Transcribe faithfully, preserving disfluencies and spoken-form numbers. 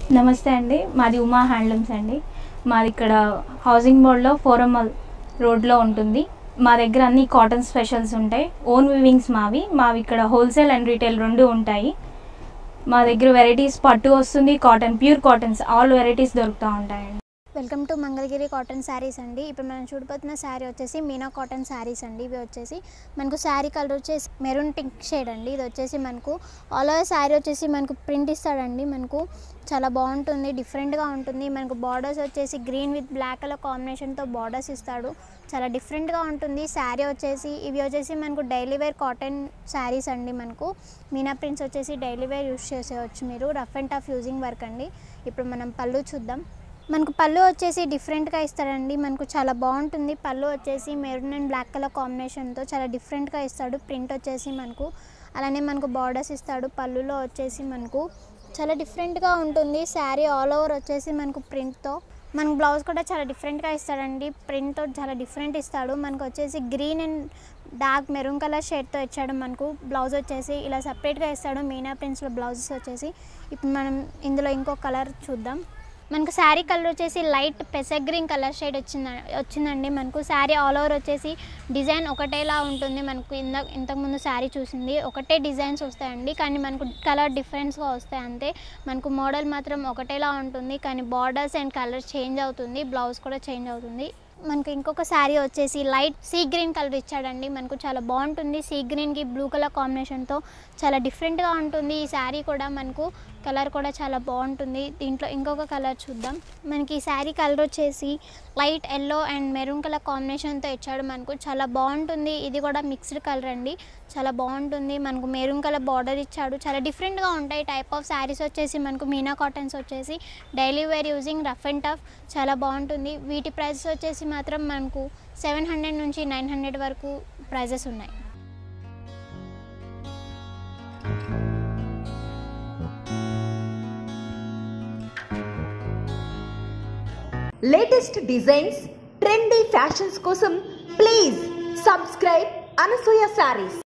నమస్తే అండి, మాది ఉమా హ్యాండ్లూమ్స్ అండి. మాది ఇక్కడ హౌసింగ్ బోర్డ్లో ఫోరం రోడ్లో ఉంటుంది. మా దగ్గర అన్ని కాటన్ స్పెషల్స్ ఉంటాయి. ఓన్ వివింగ్స్ మావి మావి ఇక్కడ హోల్సేల్ అండ్ రీటైల్ రెండు ఉంటాయి. మా దగ్గర వెరైటీస్ పట్టు వస్తుంది, cotton, pure cottons, all varieties దొరుకుతూ ఉంటాయండి. Welcome to Mangalagiri cotton saris అండి. ఇప్పుడు మనం చూడబోతున్న శారీ వచ్చేసి మీనా కాటన్ శారీస్ అండి. ఇవి వచ్చేసి మనకు శారీ కలర్ వచ్చేసి మెరూన్ పింక్ షేడ్ అండి. ఇది వచ్చేసి మనకు ఆల్ ఓవర్ శారీ వచ్చేసి మనకు ప్రింట్ ఇస్తాడండి. మనకు చాలా బాగుంటుంది, డిఫరెంట్గా ఉంటుంది. మనకు బార్డర్స్ వచ్చేసి గ్రీన్ విత్ బ్లాక్ కలర్ కాంబినేషన్తో బార్డర్స్ ఇస్తాడు. చాలా డిఫరెంట్గా ఉంటుంది శారీ వచ్చేసి. ఇవి వచ్చేసి మనకు డైలీ వేర్ కాటన్ శారీస్ అండి. మనకు మీనా ప్రింట్స్ వచ్చేసి డైలీ వేర్ యూస్ చేసేవచ్చు మీరు. Rough and tough using work అండి. ఇప్పుడు మనం పళ్ళు చూద్దాం. మనకు పళ్ళు వచ్చేసి డిఫరెంట్గా ఇస్తాడండి. మనకు చాలా బాగుంటుంది. పళ్ళు వచ్చేసి మెరూన్ అండ్ బ్లాక్ కలర్ కాంబినేషన్తో చాలా డిఫరెంట్గా ఇస్తాడు. ప్రింట్ వచ్చేసి మనకు అలానే మనకు బార్డర్స్ ఇస్తాడు. పళ్ళులో వచ్చేసి మనకు చాలా డిఫరెంట్గా ఉంటుంది శారీ. ఆల్ ఓవర్ వచ్చేసి మనకు ప్రింట్తో మనకు బ్లౌజ్ కూడా చాలా డిఫరెంట్గా ఇస్తాడండి. ప్రింట్తో చాలా డిఫరెంట్ ఇస్తాడు. మనకు వచ్చేసి green and dark maroon colour షేడ్తో ఇచ్చాడు. మనకు బ్లౌజ్ వచ్చేసి ఇలా సపరేట్గా ఇస్తాడు. మీనా ప్రింట్స్లో బ్లౌజెస్ వచ్చేసి. ఇప్పుడు మనం ఇందులో ఇంకో కలర్ చూద్దాం. మనకు శారీ కలర్ వచ్చేసి లైట్ పెసర్ గ్రీన్ కలర్ షేడ్ వచ్చింద వచ్చిందండి. మనకు శారీ ఆల్ ఓవర్ వచ్చేసి డిజైన్ ఒకటేలా ఉంటుంది. మనకు ఇంత ఇంతకుముందు శారీ చూసింది ఒకటే డిజైన్స్ వస్తాయండి, కానీ మనకు కలర్ డిఫరెన్స్గా వస్తాయి అంతే. మనకు మోడల్ మాత్రం ఒకటేలా ఉంటుంది, కానీ బార్డర్స్ అండ్ కలర్ చేంజ్ అవుతుంది. బ్లౌజ్ కూడా చేంజ్ అవుతుంది. మనకు ఇంకొక శారీ వచ్చేసి లైట్ సీ గ్రీన్ కలర్ ఇచ్చాడండి. మనకు చాలా బాగుంటుంది. సీ గ్రీన్కి బ్లూ కలర్ కాంబినేషన్తో చాలా డిఫరెంట్గా ఉంటుంది ఈ శారీ కూడా. మనకు కలర్ కూడా చాలా బాగుంటుంది. దీంట్లో ఇంకొక కలర్ చూద్దాం. మనకి ఈ శారీ కలర్ వచ్చేసి light yellow and maroon colour కాంబినేషన్తో ఇచ్చాడు. మనకు చాలా బాగుంటుంది. ఇది కూడా మిక్స్డ్ కలర్ అండి, చాలా బాగుంటుంది. మనకు మెరూన్ కలర్ బార్డర్ ఇచ్చాడు. చాలా డిఫరెంట్గా ఉంటాయి టైప్ ఆఫ్ శారీస్ వచ్చేసి. మనకు మీనా కాటన్స్ వచ్చేసి daily wear using rough and tough చాలా బాగుంటుంది. వీటి ప్రైసెస్ వచ్చేసి మాత్రం మనకు సెవెన్ హండ్రెడ్ నుంచి నైన్ హండ్రెడ్ వరకు ప్రైజెస్ ఉన్నాయి. లేటెస్ట్ డిజైన్స్, ట్రెండీ ఫ్యాషన్స్ కోసం ప్లీజ్ సబ్స్క్రైబ్ అనసూయ శారీస్.